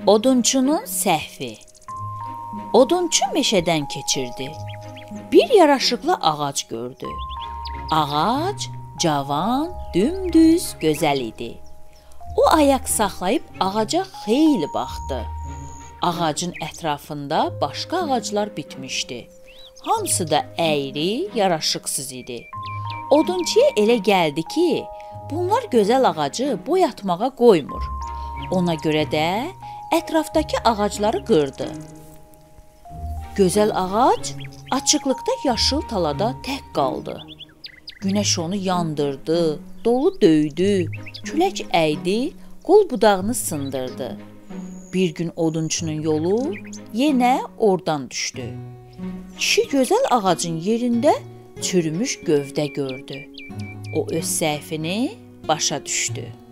Odunçunun səhvi. Odunçu meşədən keçirdi. Bir yaraşıqlı ağac gördü. Ağac cavan, dümdüz, gözəl idi. O ayaq saxlayıb ağaca xeyli baxdı. Ağacın ətrafında başqa ağaclar bitmişdi. Hamısı da əyri, yaraşıqsız idi. Odunçuya elə gəldi ki, bunlar gözəl ağacı boyatmağa qoymur. Ona görə də ətrafdakı ağacları qırdı. Gözəl ağac açıqlıqda yaşıl talada tək qaldı. Günəş onu yandırdı, dolu döydü, külək əydi, qol budağını sındırdı. Bir gün odunçunun yolu yenə oradan düşdü. Kişi gözəl ağacın yerində çürümüş gövdə gördü. O öz səhvini başa düşdü.